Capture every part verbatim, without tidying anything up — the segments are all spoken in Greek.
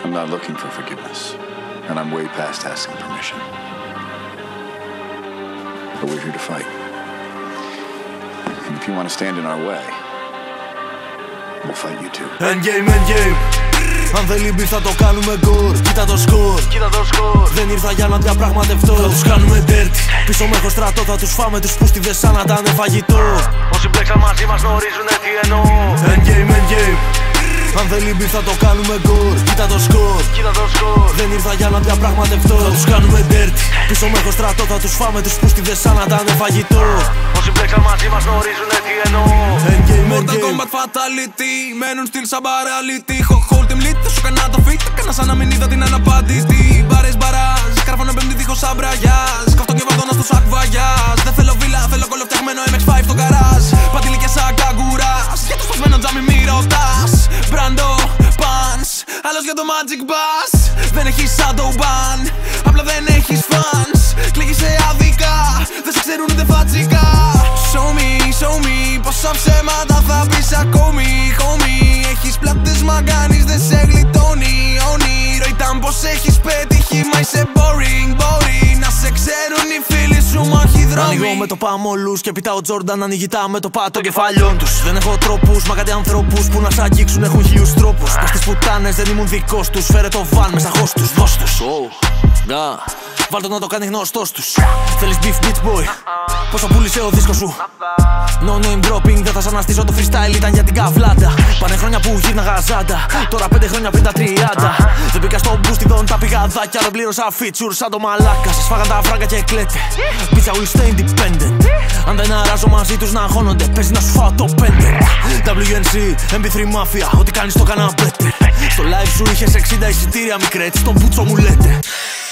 I'm not looking for forgiveness, and I'm way past asking permission. But we're here to fight. And if you want to stand in our way, we'll fight you too. Endgame, endgame. Αν δεν λείπει θα το κάνουμε γκορ. Κοίτα το σκορ, κοίτα το σκορ. Δεν ήρθα για να διαπραγματευτώ. Θα τους κάνουμε dirt. Πίσω με έχω στρατό, θα τους φάμε τους πούστιδες σαν να ήταν φαγητό. Όσοι μπλέξαν μαζί μας γνωρίζουνε τι εννοώ. Endgame, endgame. Αν δεν λείπει θα το κάνουμε γκορ. Κοίτα το σκορ, κοίτα το σκορ. Δεν ήρθα για να διαπραγματευτώ. Θα τους κάνουμε dirt. Πίσω με έχω στρατό, θα τους φάμε τους πούστιδες σαν να ήταν φαγητό. Όσοι μπλέξαν μαζί μας γνωρίζουνε τι εννοώ. Endgame, endgame. Mortal Kombat Fatality. Μένουν στυλ σαν παραλύτη. Hold them lit, σου έκανα το fit. Έκανα σαν να μην είδα την αναπάντητη. Μπάρες μπαράζ, καρφώνω πέμπτη δίχως σαν μπραγιάς. Καυτό και βαδόνα στο σακ βαγιάς. Δεν θέλω βίλα, θέλω κολοφτιαγμένο εμ εξ φάιβ στο γκαράζ. Πατήλι και σαν καγκουράς. Για το σπασμένο τζάμι μη ρωτάς. Μπραντο, παντς, άλλος για το Magic Bass. Δεν έχεις shadow ban, απλά δεν έχεις fans. Κλαίγεις σε άδικα, δεν σε ξέρουν ούτε φατσικά. Show me, show me, πόσα ψέματα θα πεις ακόμη, homie. Έχεις πλάτες μα κάνεις δεν σε γλιτώνει. Όνειρο ήταν πως έχεις πετύχει, μα είσαι boring, boring. Να σε ξέρουν οι φίλοι σου μα όχι δρόμοι. Ανοίγω με το παμόλους και πιτάω Τζόρνταν ανοιγητά με το πάτο κεφαλιών τους. Δεν έχω τρόπους, μα κάτι ανθρώπους που να σ' αγγίξουν έχουν χίλιους τρόπους. Πες τις πουτάνες δεν ήμουν δικός τους, φέρε το βαν μέσα χώς τους, δώσ' τους. Yeah. Βάλ' το να το κάνει γνωστός τους. Θέλεις beef beach boy, πόσο πούλησε ο δίσκος σου. No name dropping, δεν θα σ' αναστήσω, το freestyle ήταν για την καβλάντα. Πάνε χρόνια που γύρναγα ζάντα, τώρα πέντε χρόνια πριν τα τριάντα. Δεν πήγα στο μπούστιδον, τα πηγαδάκια, δεν πλήρωσα feature σαν το μαλάκα. Σας φάγαν τα φράγκα και κλαίτε, bitch I will stay independent. Αν δεν αράζω μαζί τους να αγχώνονται, παίζει να σου φάω το πέντε. ντάμπλιου εν σι, εμ πι θρι Mafia, ό,τι κάνεις το κάνα better. Στο live σου είχες εξήντα εισιτήρια μικρέ, έτσι στον μπούτσο μου λέτε.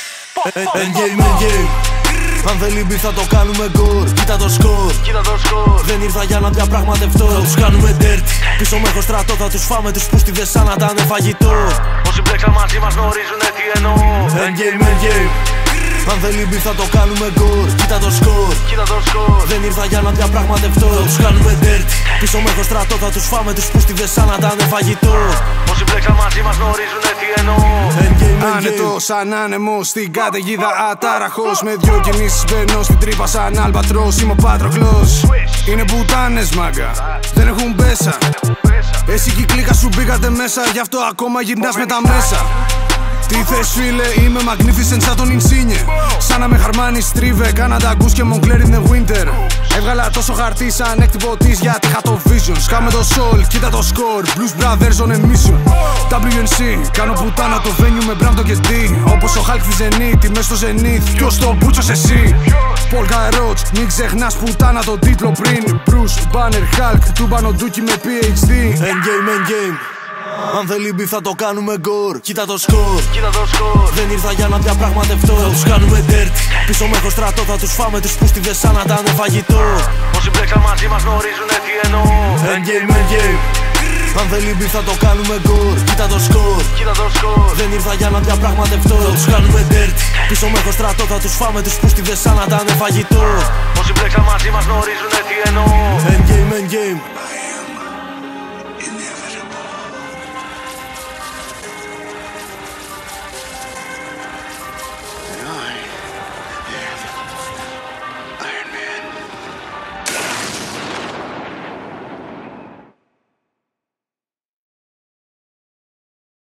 Endgame, endgame. Αν δεν λείπει θα το κάνουμε γκορ. Κοίτα το σκορ, κοίτα το σκορ. Δεν ήρθα για να διαπραγματευτώ. Θα τους κάνουμε dirt. Πίσω με έχω στρατό, θα τους φάμε τους πούστιδες σαν να ήταν φαγητό. Όσοι μπλέξαν μαζί μας γνωρίζουνε τι εννοώ. Endgame, endgame. Αν δεν λείπει θα το κάνουμε γκορ. Κοίτα το σκορ, κοίτα το σκορ. Δεν ήρθα για να διαπραγματευτώ. Θα τους κάνουμε dirt. Πίσω με έχω στρατό, θα τους φάμε τους πούστιδες σαν να ήταν φαγητό. Όσοι μπλέξαν μαζί μας γνωρίζουνε τι εννοώ. Endgame, endgame. Άνετο σαν άνεμο στην καταιγίδα ατάραχος. Με δυο κινήσεις μπαίνω στην τρύπα σαν αλμπατρός. Είμαι ο Πατροκλός. Είναι πουτάνες μάγκα, δεν έχουν πέσα. Εσύ και η κλίκα σου μπήκατε μέσα, γι' αυτό ακόμα γυρνάς με τα μέσα. Τι θες φίλε, είμαι magnificent σαν τον Insigne. Σαν να με χαρμάνει στρίβε, Canada Goose και Moncler in the winter. Έβγαλα τόσο χαρτί σαν έκτυπο της γιατί είχα το vision. Σκάμε το soul, κοίτα το score, Blues Brothers on a mission. ντάμπλιου εν σι, κάνω πουτάνα το venue με Μπράμπτο και D. Όπως ο Hulk στη Zenith, μες στο Zenith, ποιος το μπούτσος εσύ. Polka Roach, μην ξεχνάς πουτάνα το τίτλο πριν. Bruce Banner Hulk, του Πανοντούκι με πι έιτς ντι. Endgame, endgame. Αν δεν λείπει θα το κάνουμε γκορ. Κοίτα το σκορ, κοίτα το σκορ. Δεν ήρθα για να διαπραγματευτώ. Θα τους κάνουμε dirt. Πίσω με έχω στρατό, θα τους φάμε τους πούστιδες σαν να ήταν φαγητό. Όσοι μπλέξαν μαζί μας γνωρίζουνε τι εννοώ. Endgame, endgame. Αν δεν λείπει θα το κάνουμε γκορ. Κοίτα το σκορ, κοίτα το σκορ. Δεν ήρθα για να διαπραγματευτώ. Θα τους κάνουμε dirt. Πίσω με έχω στρατό, θα τους φάμε τους πούστιδες σαν να ήταν φαγητό. Όσοι μπλέξαν μαζί μας γνωρίζουνε τι εννοώ. Endgame, endgame.